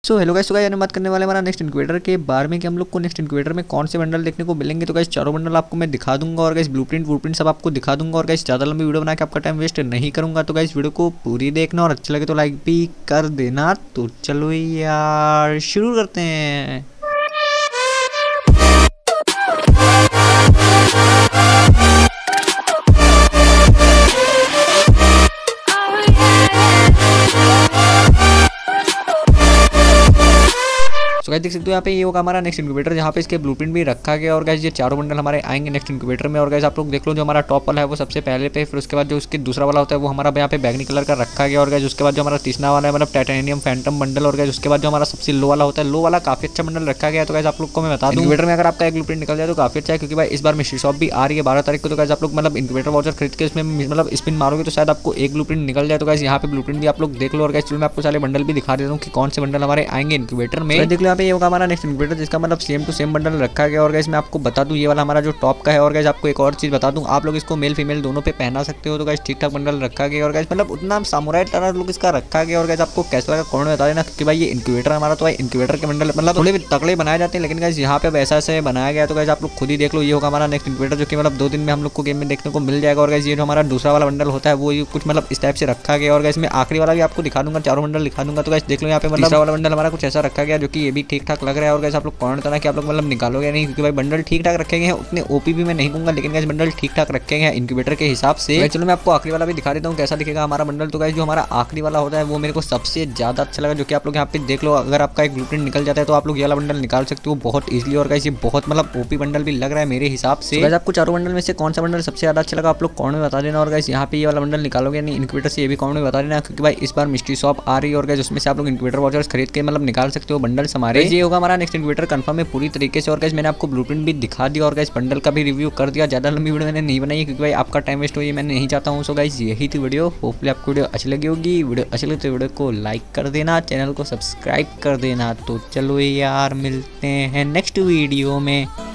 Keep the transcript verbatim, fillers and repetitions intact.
सो hello guys, तो guys बात करने वाले हमारा नेक्स्ट इनक्यूबेटर के बारे में कि हम लोग को नेक्स्ट इनक्यूबेटर में कौन से बंडल देखने को मिलेंगे। तो गाइस चारों बंडल आपको मैं दिखा दूंगा और गाइस ब्लूप्रिंट ब्लूप्रिंट सब आपको दिखा दूंगा। और गाइस ज़्यादा लंबी वीडियो बना के आपका टाइम वेस्ट नहीं करूंगा, तो गाइस वीडियो को पूरी देखना और अच्छा लगे तो लाइक भी कर देना। तो चलो यार शुरू करते हैं। तो गाइस देख सकते हो यहाँ पे ये होगा हमारा नेक्स्ट इनक्यूबेटर, जहाँ पे इसके ब्लूप्रिंट भी रखा गया। और गाइस ये चारों बंडल हमारे आएंगे नेक्स्ट इनक्यूबेटर में। और गाइस आप लोग देख लो, जो हमारा टॉप वाला है वो सबसे पहले पे, फिर उसके बाद जो उसके दूसरा वाला होता है वो हमारा यहाँ पे बैगनी कलर का रखा गया। और गाइस उसके बाद जो हमारा तीसरा वाला है मतलब टाइटेनियम फैंटम बंडल। और गाइस उसके बाद जो हमारा सबसे लो वाला होता है, लो वाला काफी अच्छा बंडल रखा गया। तो गाइस आप लोग को मैं बता दूं, इनक्यूबेटर में अगर आपका एक ब्लूप्रिंट निकल जाए तो काफी अच्छा है, क्योंकि भाई इस बार मिस्ट्री शॉप भी आ रही है बारह तारीख को। तो गाइस आप लोग मतलब इनक्यूबेटर वाउचर खरीद के इसमें मतलब स्पिन मारोगे तो शायद आपको एक ब्लूप्रिंट निकल जाए। तो गाइस यहाँ पे ब्लूप्रिंट भी आप लोग देख लो। और गाइस चलो मैं आपको सारे बंडल भी दिखा देता हूँ कि कौन से बंडल हमारे आएंगे इनक्यूबेटर में। देख लो यहाँ पे ये होगा हमारा नेक्स्ट इनक्यूबेटर, जिसका मतलब सेम टू सेम बंडल रखा गया। और गाइस मैं आपको बता दूं, ये वाला हमारा जो टॉप का है। और गाइस आपको एक और चीज बता दूं, आप लोग इसको मेल फीमेल दोनों पे पहना सकते हो। तो गाइस ठीक ठाक बंडल रखा गया। और गाइस मतलब उतना सामुराई तरह लोग इसका रखा गया। और गाइस आपको कैसा लगा कौन बता देना, क्योंकि भाई ये इनक्यूबेटर हमारा तो भाई इनक्यूबेटर के बंडल मतलब थोड़े तगड़े बनाए जाते हैं, लेकिन गाइस यहाँ पे वैसा से बनाया गया। तो गाइस आप लोग खुद ही देख लो, ये होगा हमारा नेक्स्ट इनक्यूबेटर, जो कि मतलब दो दिन में हम लोग को गेम में देखने को मिल जाएगा। और गाइस ये जो हमारा दूसरा वाला बंडल होता है वो कुछ मतलब इस टाइप से रखा गया। और गाइस मैं आखिरी वाला भी आपको दिखा दूंगा, चारों बंडल दिखा दूंगा। तो गाइस देख लो यहाँ पे मतलब वाला बंडल हमारा कुछ ऐसा रखा गया, जो कि ये भी ठीक ठाक लग रहा है। और गाइस आप लोग कौन बताना कि आप लोग मतलब निकालोगे नहीं, क्योंकि भाई बंडल ठीक ठाक रखे गए हैं, उतने ओपी भी मैं नहीं दूंगा, लेकिन गाइस बंडल ठीक ठाक रखे गए इनक्यूबेटर के हिसाब से। चलो मैं आपको आखिरी वाला भी दिखा देता हूँ कैसा दिखेगा हमारा बंडल। तो गाइस जो हमारा आखिरी वाला होता है वो मेरे को सबसे ज्यादा अच्छा लगा, जो कि आप लोग यहाँ पे देख लो। अगर आपका एक ब्लूप्रिंट निकल जाता है तो आप लोग ये वाला बंडल निकाल सकते हो बहुत इजीली। और गाइस ये बहुत मतलब ओपी बंडल भी लग रहा है मेरे हिसाब से। गाइस आपको चारों बंडल में से कौन सा बंडल सबसे ज्यादा अच्छा लगा आप लोग कौन में बता देना। और गाइस यहाँ पे ये वाला बंडल निकालोगे नहीं इनक्यूबेटर से, ये भी कौन में बता देना, क्योंकि भाई इस बार मिस्ट्री शॉप आ रही है। और गाइस उसमें से आप लोग इनक्यूबेटर वाउचर्स खरीद के मतलब निकाल सकते हो बंडल्स हमारे। ये होगा हमारा नेक्स्ट इनक्यूबेटर कंफर्म है पूरी तरीके से। और गाइस मैंने आपको ब्लूप्रिंट भी दिखा दिया और गाइस बंडल का भी रिव्यू कर दिया। ज़्यादा लंबी वीडियो मैंने नहीं बनाई, क्योंकि भाई आपका टाइम वेस्ट हो ये मैं नहीं चाहता हूँ। सो गाइस यही थी वीडियो, होपफुली आपको वीडियो अच्छी लगी होगी। वीडियो अच्छी लगी तो वीडियो को लाइक कर देना, चैनल को सब्सक्राइब कर देना। तो चलो यार मिलते हैं नेक्स्ट वीडियो में।